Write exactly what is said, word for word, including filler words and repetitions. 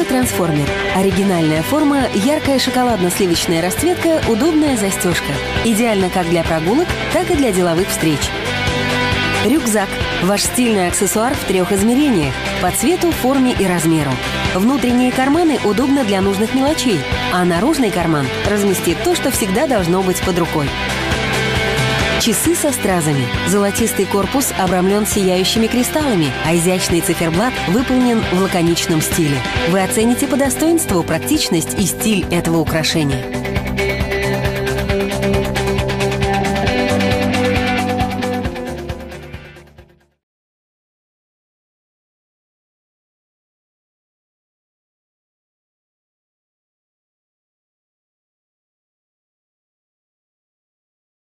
трансформер. Оригинальная форма, яркая шоколадно-сливочная расцветка, удобная застежка. Идеально как для прогулок, так и для деловых встреч. Рюкзак – ваш стильный аксессуар в трех измерениях – по цвету, форме и размеру. Внутренние карманы удобны для нужных мелочей, а наружный карман разместит то, что всегда должно быть под рукой. Часы со стразами. Золотистый корпус обрамлен сияющими кристаллами, а изящный циферблат выполнен в лаконичном стиле. Вы оцените по достоинству практичность и стиль этого украшения.